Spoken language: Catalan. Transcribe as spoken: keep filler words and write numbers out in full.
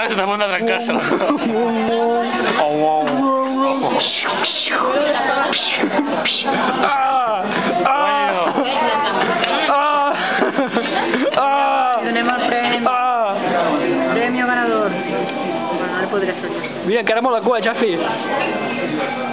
Estàs a punt de trencar-se-la. Donem el premi. Premio ganador. Bueno, no le podré hacer. Mira, encara molt la cua, Jafi.